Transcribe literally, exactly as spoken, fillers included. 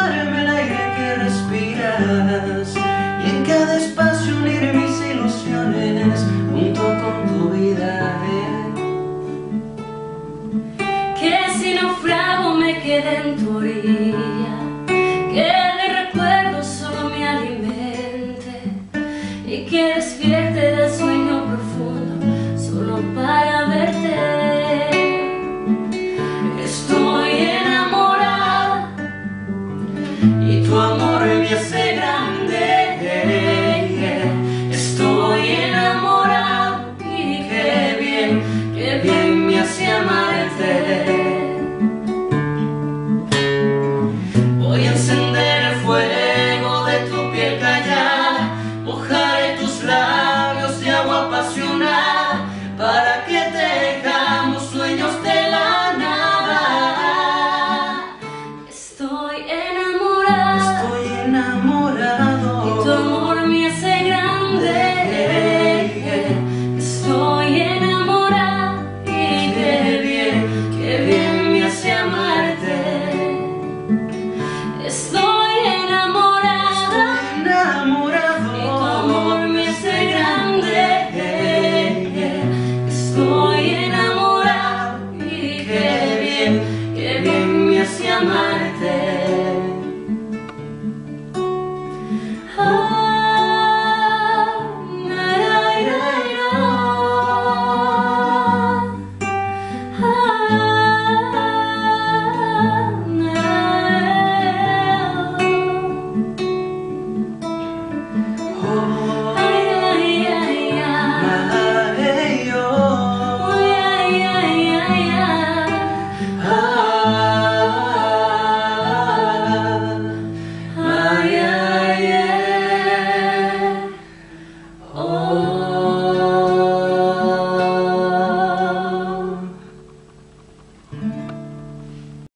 darme el aire que respiras y en cada espacio unir mis ilusiones junto con tu vida. Que si naufrago me quede en tu orilla, que de recuerdos solo me alimente y que despierte del sueño profundo solo para verte. Estoy enamorada Y tu amor me hace grande. Estoy enamorado y qué bien, qué bien me hace amarte. Voy a encender el fuego de tu piel callada, mojaré tus labios de agua apasionada para que tejamos sueños de la nada. estoy enamorada. Estoy enamorado.